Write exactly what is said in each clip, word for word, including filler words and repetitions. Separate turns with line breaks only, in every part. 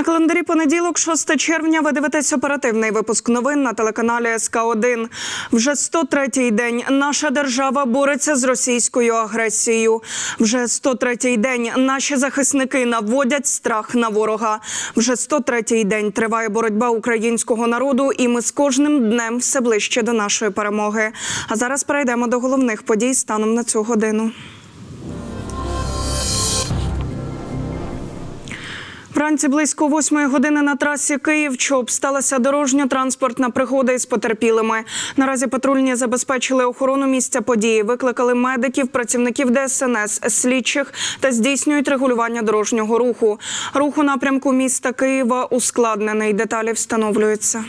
На календарі понеділок, шостого червня, ви дивитесь оперативний випуск новин на телеканалі ес ка один. Вже сто третій день наша держава бореться з російською агресією. Вже сто третій день наші захисники наводять страх на ворога. Вже сто третій день триває боротьба українського народу, і ми з кожним днем все ближче до нашої перемоги. А зараз перейдемо до головних подій станом на цю годину. Вранці близько восьмої години на трасі Київ-Чоп сталася дорожньо-транспортна пригода із потерпілими. Наразі патрульні забезпечили охорону місця події, викликали медиків, працівників де ес ен ес, слідчих та здійснюють регулювання дорожнього руху. Рух у напрямку міста Києва ускладнений. Деталі встановлюються.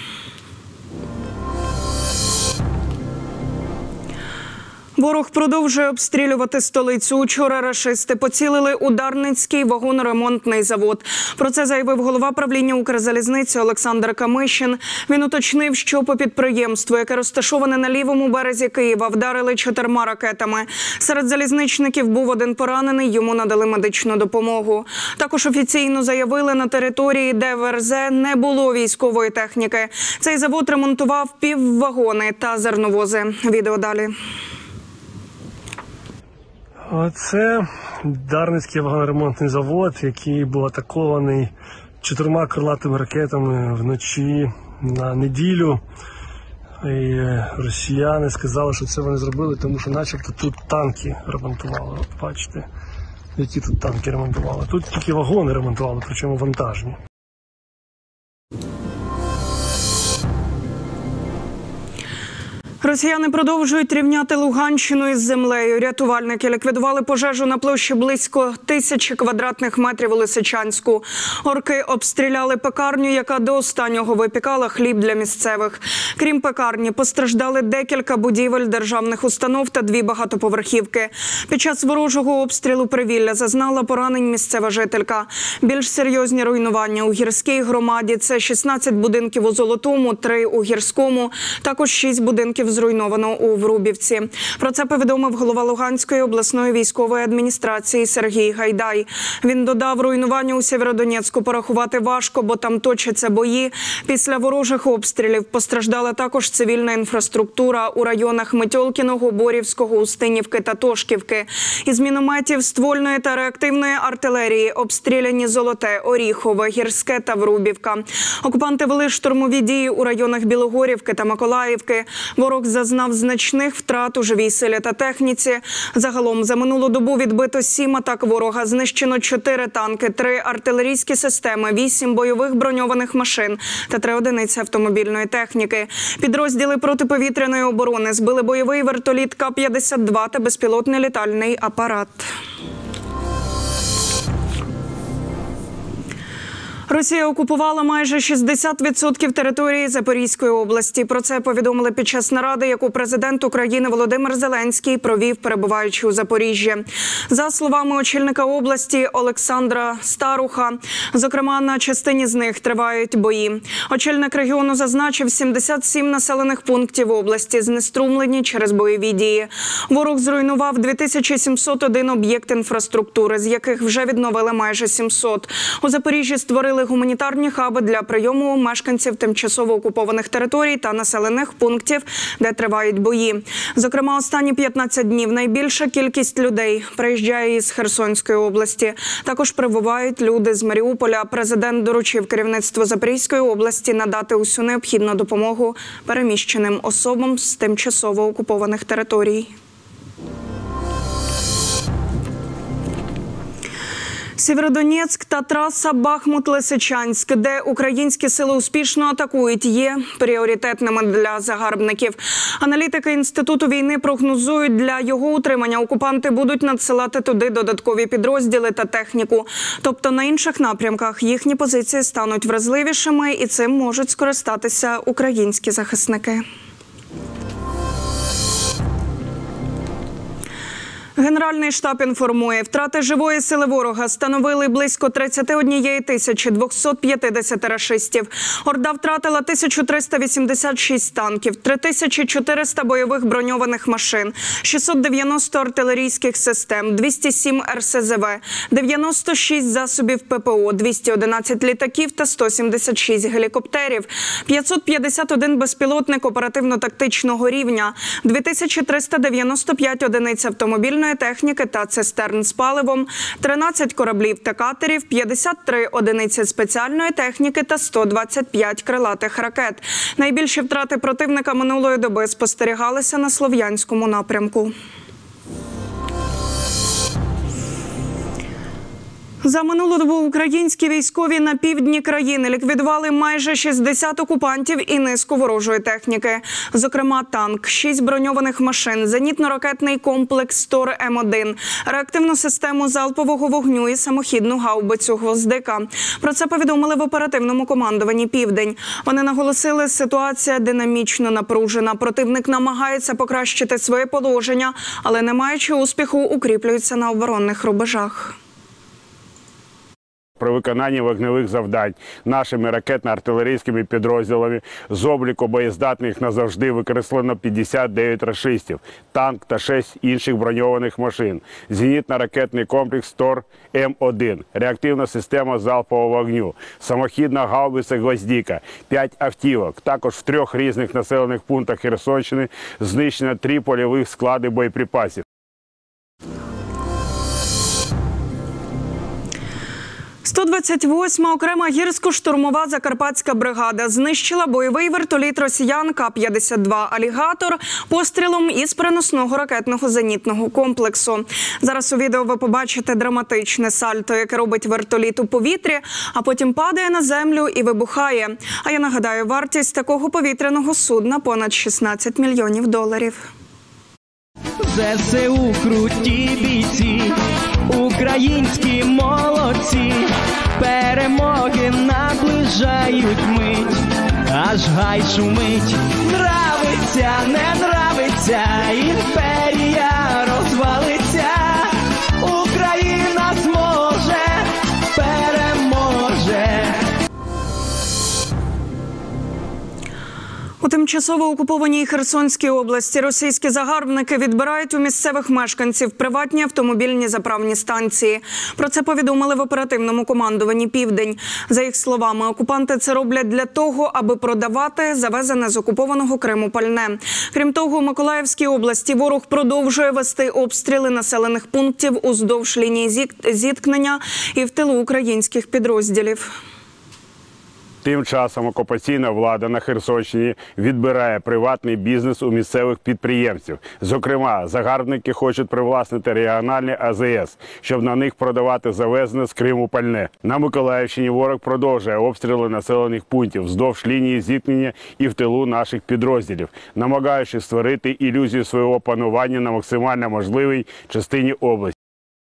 Ворог продовжує обстрілювати столицю. Учора рашисти поцілили у Дарницький вагоноремонтний завод. Про це заявив голова правління Укрзалізниці Олександр Камишин. Він уточнив, що по підприємству, яке розташоване на лівому березі Києва, вдарили чотирма ракетами. Серед залізничників був один поранений, йому надали медичну допомогу. Також офіційно заявили, на території де ве ер зе не було військової техніки. Цей завод ремонтував піввагони та зерновози. Відео далі.
Це Дарницький вагоноремонтний завод, який був атакований чотирма крилатими ракетами вночі на неділю. І росіяни сказали, що це вони зробили, тому що начебто тут танки ремонтували. От бачите, які тут танки ремонтували. Тут тільки вагони ремонтували, причому вантажні.
Росіяни продовжують рівняти Луганщину із землею. Рятувальники ліквідували пожежу на площі близько тисячі квадратних метрів у Лисичанську. Орки обстріляли пекарню, яка до останнього випікала хліб для місцевих. Крім пекарні, постраждали декілька будівель державних установ та дві багатоповерхівки. Під час ворожого обстрілу Привілля зазнала поранень місцева жителька. Більш серйозні руйнування у гірській громаді – це шістнадцять будинків у Золотому, три у Гірському, також шість будинків зруйновано у Врубівці. Про це повідомив голова Луганської обласної військової адміністрації Сергій Гайдай. Він додав, руйнування у Сєвєродонецьку порахувати важко, бо там точаться бої. Після ворожих обстрілів постраждала також цивільна інфраструктура у районах Метьолкіного, Борівського, Устинівки та Тошківки. Із мінометів, ствольної та реактивної артилерії обстріляні Золоте, Оріхове, Гірське та Врубівка. Окупанти вели штурмові дії у районах Білогорівки та Миколаївки. Ворог зазнав значних втрат у живій силі та техніці. Загалом за минулу добу відбито сім атак ворога, знищено чотири танки, три артилерійські системи, вісім бойових броньованих машин та три одиниці автомобільної техніки. Підрозділи протиповітряної оборони збили бойовий вертоліт ка п'ятдесят два та безпілотний літальний апарат. Росія окупувала майже шістдесят відсотків території Запорізької області. Про це повідомили під час наради, яку президент України Володимир Зеленський провів, перебуваючи у Запоріжжі. За словами очільника області Олександра Старуха, зокрема, на частині з них тривають бої. Очільник регіону зазначив, сімдесят сім населених пунктів області знеструмлені через бойові дії. Ворог зруйнував дві тисячі сімсот один об'єкт інфраструктури, з яких вже відновили майже сімсот. У Запоріжжі створили гуманітарні хаби для прийому мешканців тимчасово окупованих територій та населених пунктів, де тривають бої. Зокрема, останні п'ятнадцять днів найбільша кількість людей приїжджає із Херсонської області. Також прибувають люди з Маріуполя. Президент доручив керівництву Запорізької області надати усю необхідну допомогу переміщеним особам з тимчасово окупованих територій. Сєвєродонецьк та траса Бахмут-Лисичанськ, де українські сили успішно атакують, є пріоритетними для загарбників. Аналітики Інституту війни прогнозують, для його утримання окупанти будуть надсилати туди додаткові підрозділи та техніку. Тобто на інших напрямках їхні позиції стануть вразливішими, і цим можуть скористатися українські захисники. Генеральний штаб інформує, втрати живої сили ворога становили близько тридцять однієї тисячі двохсот п'ятдесят рашистів. Орда втратила тисячу триста вісімдесят шість танків, три тисячі чотириста бойових броньованих машин, шістсот дев'яносто артилерійських систем, двісті сім ер ес зе ве, дев'яносто шість засобів пе пе о, двісті одинадцять літаків та сто сімдесят шість гелікоптерів, п'ятсот п'ятдесят один безпілотник оперативно-тактичного рівня, дві тисячі триста дев'яносто п'ять одиниць автомобільної техніки та цистерн з паливом, тринадцять кораблів та катерів, п'ятдесят три одиниці спеціальної техніки та сто двадцять п'ять крилатих ракет. Найбільші втрати противника минулої доби спостерігалися на Слов'янському напрямку. За минулу добу українські військові на півдні країни ліквідували майже шістдесят окупантів і низку ворожої техніки. Зокрема, танк, шість броньованих машин, зенітно-ракетний комплекс Тор ем один, реактивну систему залпового вогню і самохідну гаубицю «Гвоздика». Про це повідомили в оперативному командуванні «Південь». Вони наголосили, ситуація динамічно напружена. Противник намагається покращити своє положення, але не маючи успіху, укріплюється на оборонних рубежах.
При виконанні вогневих завдань нашими ракетно-артилерійськими підрозділами з обліку боєздатних назавжди використано п'ятдесят дев'ять рашистів, танк та шість інших броньованих машин, зенітно-ракетний комплекс Тор ем один, реактивна система залпового вогню, самохідна гаубиця «Гвоздика», п'ять автівок. Також в трьох різних населених пунктах Херсонщини знищено три польових склади боєприпасів.
сто двадцять восьма окрема гірсько-штурмова закарпатська бригада знищила бойовий вертоліт росіян Ка п'ятдесят два «Алігатор» пострілом із переносного ракетного зенітного комплексу. Зараз у відео ви побачите драматичне сальто, яке робить вертоліт у повітрі, а потім падає на землю і вибухає. А я нагадаю, вартість такого повітряного судна – понад шістнадцять мільйонів доларів.
зе се у круті бійці, українські молодці, перемоги наближають мить, аж гай шумить. Нравиться, не нравиться, імперія розвалиться, Україна зможе, переможе.
У тимчасово окупованій Херсонській області російські загарбники відбирають у місцевих мешканців приватні автомобільні заправні станції. Про це повідомили в оперативному командуванні «Південь». За їх словами, окупанти це роблять для того, аби продавати завезене з окупованого Криму пальне. Крім того, у Миколаївській області ворог продовжує вести обстріли населених пунктів уздовж лінії зіткнення і в тилу українських підрозділів.
Тим часом окупаційна влада на Херсонщині відбирає приватний бізнес у місцевих підприємців. Зокрема, загарбники хочуть привласнити регіональні а зе ес, щоб на них продавати завезене з Криму пальне. На Миколаївщині ворог продовжує обстріли населених пунктів вздовж лінії зіткнення і в тилу наших підрозділів, намагаючись створити ілюзію свого панування на максимально можливій частині області.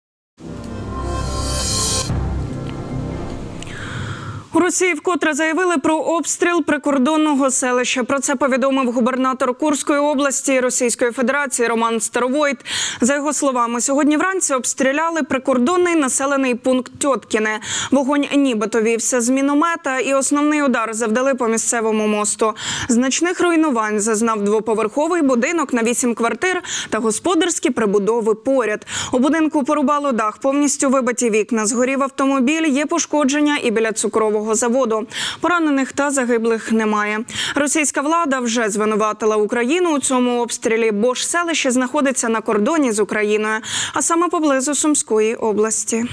У Росії вкотре заявили про обстріл прикордонного селища. Про це повідомив губернатор Курської області Російської Федерації Роман Старовойт. За його словами, сьогодні вранці обстріляли прикордонний населений пункт Тьоткіне. Вогонь нібито вівся з міномета і основний удар завдали по місцевому мосту. Значних руйнувань зазнав двоповерховий будинок на вісім квартир та господарські прибудови поряд. У будинку порубало дах, повністю вибиті вікна, згорів автомобіль, є пошкодження і біля цукрового заводу. Поранених та загиблих немає. Російська влада вже звинуватила Україну у цьому обстрілі, бо ж селище знаходиться на кордоні з Україною, а саме поблизу Сумської області.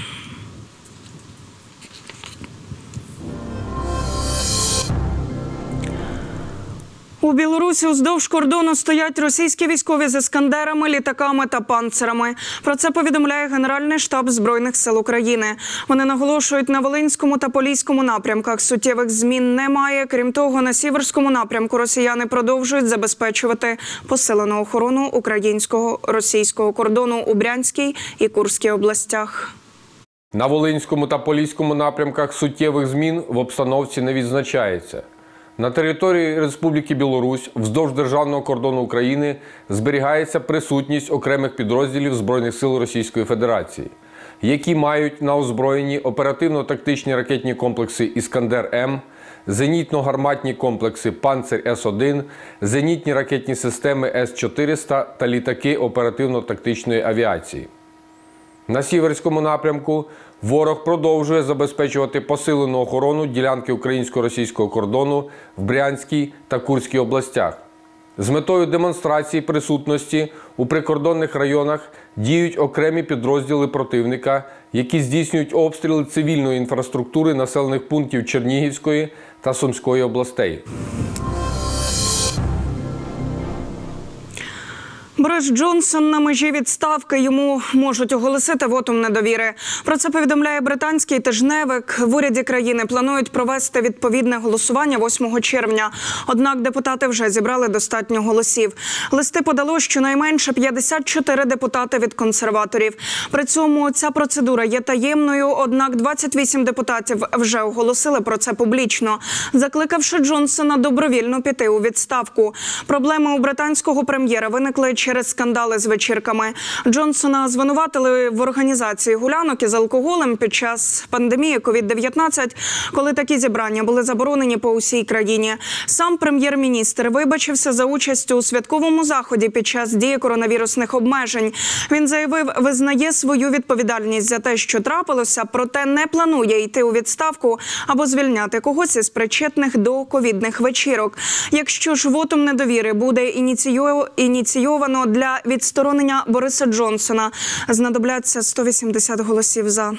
У Білорусі уздовж кордону стоять російські військові з іскандерами, літаками та панцирами. Про це повідомляє Генеральний штаб Збройних сил України. Вони наголошують, на Волинському та Поліському напрямках суттєвих змін немає. Крім того, на Сіверському напрямку росіяни продовжують забезпечувати посилену охорону українського російського кордону у Брянській і Курській областях.
На Волинському та Поліському напрямках суттєвих змін в обстановці не відзначається. На території Республіки Білорусь вздовж державного кордону України зберігається присутність окремих підрозділів Збройних сил Російської Федерації, які мають на озброєнні оперативно-тактичні ракетні комплекси «Іскандер-М», зенітно-гарматні комплекси «Панцир С один», зенітні ракетні системи С чотириста та літаки оперативно-тактичної авіації. На Сіверському напрямку ворог продовжує забезпечувати посилену охорону ділянки українсько-російського кордону в Брянській та Курській областях. З метою демонстрації присутності у прикордонних районах діють окремі підрозділи противника, які здійснюють обстріли цивільної інфраструктури населених пунктів Чернігівської та Сумської областей.
Борис Джонсон на межі відставки, йому можуть оголосити вотум недовіри. Про це повідомляє британський тижневик. В уряді країни планують провести відповідне голосування восьмого червня. Однак депутати вже зібрали достатньо голосів. Листи подало щонайменше п'ятдесят чотири депутати від консерваторів. При цьому ця процедура є таємною, однак двадцять вісім депутатів вже оголосили про це публічно, закликавши Джонсона добровільно піти у відставку. Проблеми у британського прем'єра виникли через скандали з вечірками. Джонсона звинуватили в організації гулянок із алкоголем під час пандемії ковід дев'ятнадцять, коли такі зібрання були заборонені по усій країні. Сам прем'єр-міністр вибачився за участь у святковому заході під час дії коронавірусних обмежень. Він заявив, визнає свою відповідальність за те, що трапилося, проте не планує йти у відставку або звільняти когось із причетних до ковідних вечірок. Якщо ж вотум недовіри буде ініційо... ініційовано для відсторонення Бориса Джонсона, знадобляться сто вісімдесят голосів «за».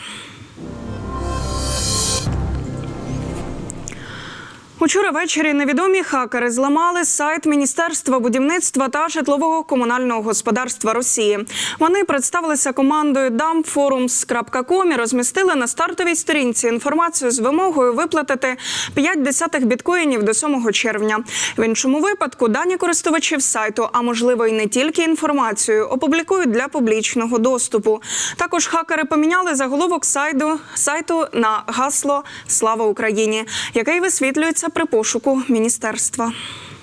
Учора ввечері невідомі хакери зламали сайт Міністерства будівництва та житлово-комунального господарства Росії. Вони представилися командою дамб-форумс крапка ком і розмістили на стартовій сторінці інформацію з вимогою виплатити п'ять десятих біткоїнів до сьомого червня. В іншому випадку дані користувачів сайту, а можливо і не тільки інформацію, опублікують для публічного доступу. Також хакери поміняли заголовок сайту, сайту на гасло «Слава Україні», який висвітлюється при пошуку міністерства.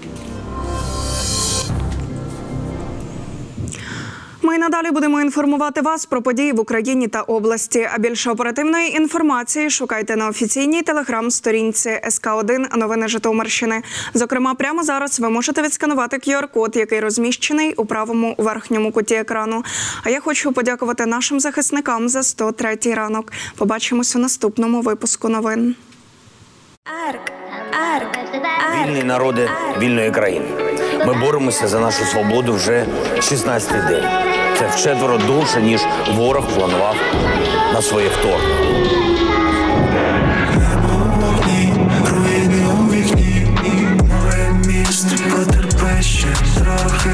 Ми й надалі будемо інформувати вас про події в Україні та області. А більше оперативної інформації шукайте на офіційній телеграм-сторінці ес ка один «Новини Житомирщини». Зокрема, прямо зараз ви можете відсканувати ку ар код, який розміщений у правому верхньому куті екрану. А я хочу подякувати нашим захисникам за сто третій ранок. Побачимось у наступному випуску новин.
Арк, арк, арк. Вільні народи вільної країни. Ми боремося за нашу свободу вже шістнадцятий день. Це вчетверо довше, ніж ворог планував на своє вторгнення. Руїни у вікні, моє місто потерпе ще трохи.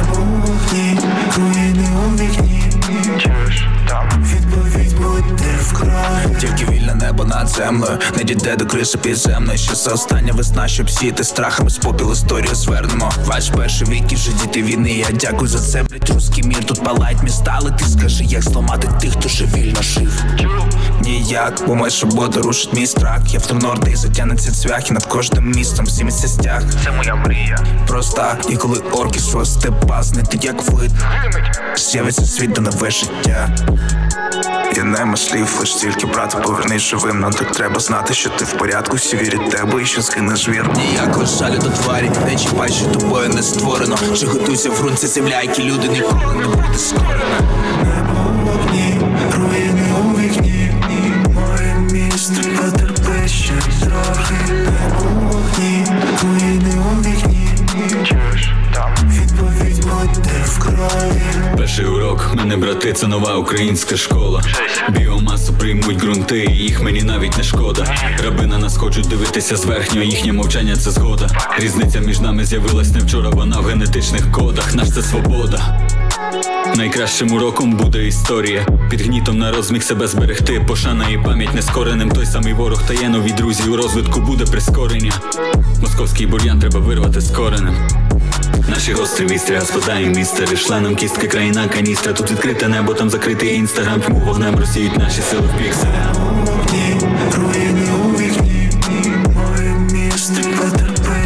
Руїни у вікні, відповідь буде вкрай. Тільки вільне небо над землею, не дійде до криси підземної. Ще це остання весна, щоб сіяти страхами з попіл історію звернемо. Ваш перший вік і вже діти війни, я дякую за це, блять, руський мір. Тут палають міста, але ти скажи, як зламати тих, хто ще вільно жив. Ніяк, бо моя свобода рушить мій страх. Я в Тренорди і затягнеться цвях, і над кожним містом зніметься стяг. Це моя мрія, проста. І коли орки свого степа знайдуть як вид, з'явиться світ до нове життя. Я не мислів, лиш тільки, брате, повернись живим. Нам так треба знати, що ти в порядку, всі вірять тебе і що згинеш вір. Ніякого жалю до тварі, не чіпай, що тобою не створено. Що готуйся в ґрунт, це земля, які люди ніколи не буде скорена. Небо в вогні, руїни у вікні, моє місто потерпе ще трохи. Небо в вогні, руїни у вікні, відповідь буде в крові.
Перший урок, мене брати, це нова українська школа. Біомасу приймуть ґрунти, і їх мені навіть не шкода. Раби на нас хочуть дивитися зверхньо, їхнє мовчання це згода. Різниця між нами з'явилась не вчора, вона в генетичних кодах. Наш це свобода. Найкращим уроком буде історія. Під гнітом народ зміг себе зберегти. Пошана і пам'ять нескореним. Той самий ворог та є нові друзі. У розвитку буде прискорення. Московський бур'ян треба вирвати з коренем. Наші гострі вістря, спадаємо містери. Шленом кістки, країна каністра. Тут відкрите небо, там закритий інстаграм. Тьму вогнем розсіють наші сили в пікселя. Руїни у вікні, моє місто потерпе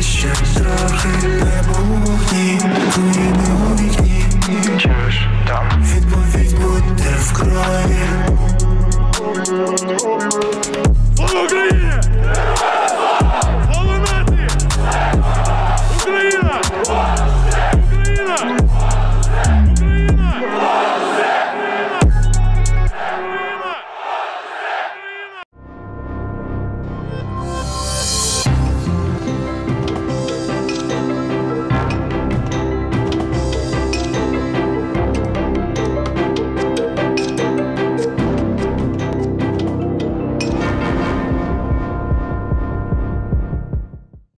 зброї.